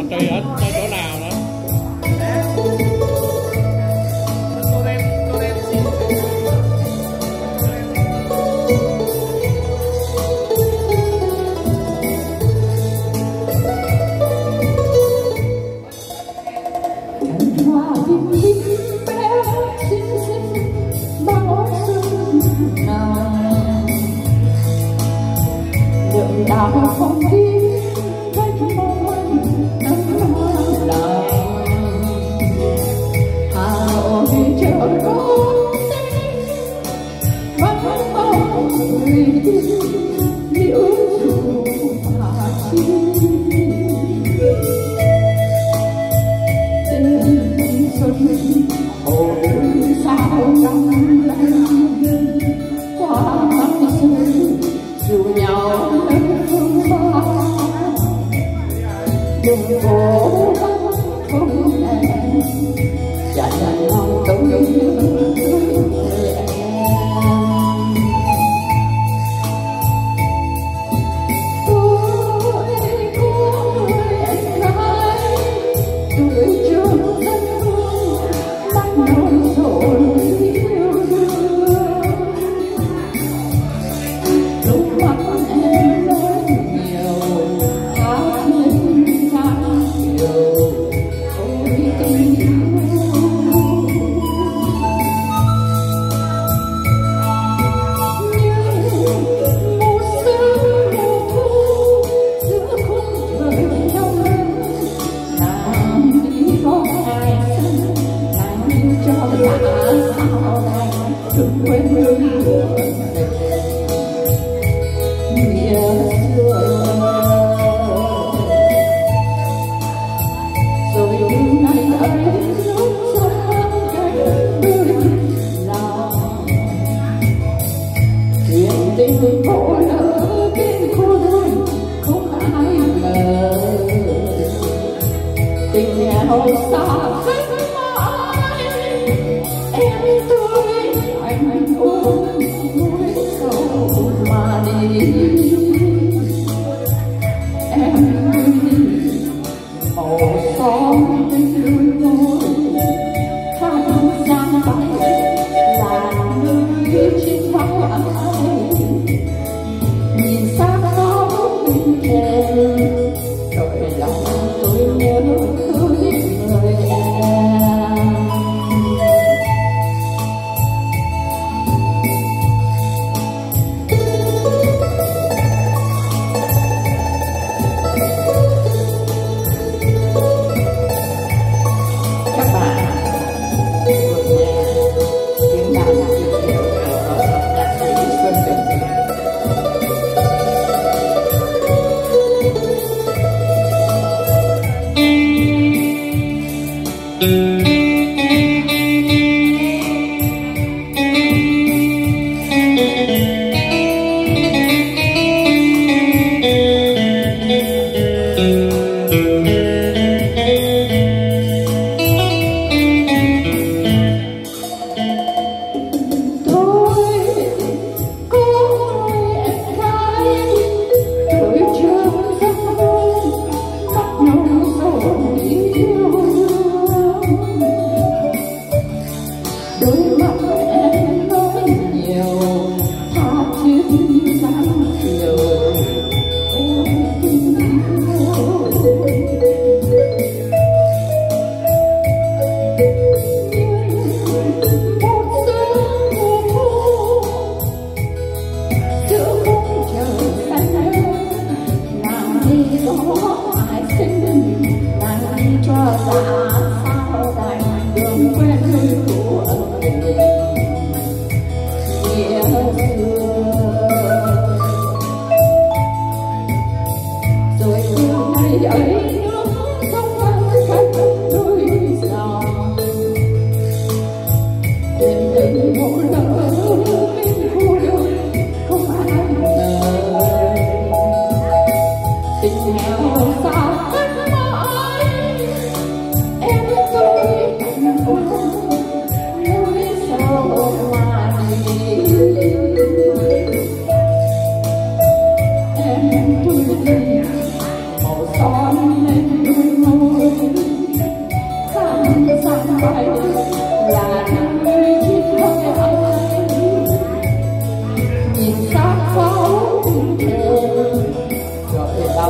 Tùy ở chỗ nào nữa. Đào không đi với môi nắng lòng Hà Nội chờ đón vẫn mong người liễu dù mà chi tình xuân hồi sao năm nay qua xuân dù nhau đừng cố không hẹn dành lòng tôi hồi xa cách mãi em tôi anh ôm núi sâu mà đi em màu son trên đôi môi khăn giang bay là người trên máu ai nhìn xa nó bên thềm rồi lòng tôi nhớ thương người em. Các bạn vừa nghe tiếng đàn điệu của nhạc sĩ Xuân Đình. Oh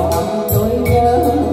tôi nhớ